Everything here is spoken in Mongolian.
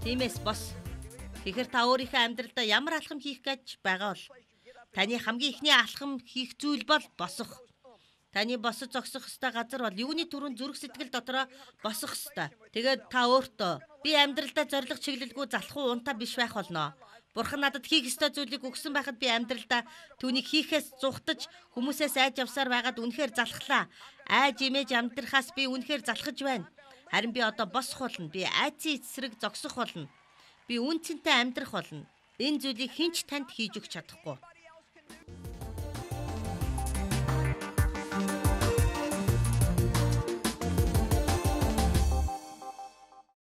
Тиймээс бос. Тэгэхээр та өөрийнхөө амьдралдаа ямар алхам хийх гэж байгаа бол таны хамгийн ихний алхам хийх зүйл бол босох. Таны босож зогсох ёстой газар бол юуны түрүүнд зүрх сэтгэл дотроо босох ёстой. Тэгээд та өөртөө би амьдралдаа зориг чиглэлгүй залхуу унтаа биш байх болно. Бурхан надад хийх ёстой зүйлийг өгсөн байхад би амьдралдаа түүнийг хийхээс зугтаж хүмүүсээс айж явсаар байгаад үнэхээр залхлаа. Айж имэж амьдрахаас би үнэхээр залхаж байна. Харин би одоо босох болно. Би айцын эсрэг зогсох болно. Би үнцэнтэй амьдрах болно. Энэ зүйлийг хэн ч танд хийж өгч чадахгүй.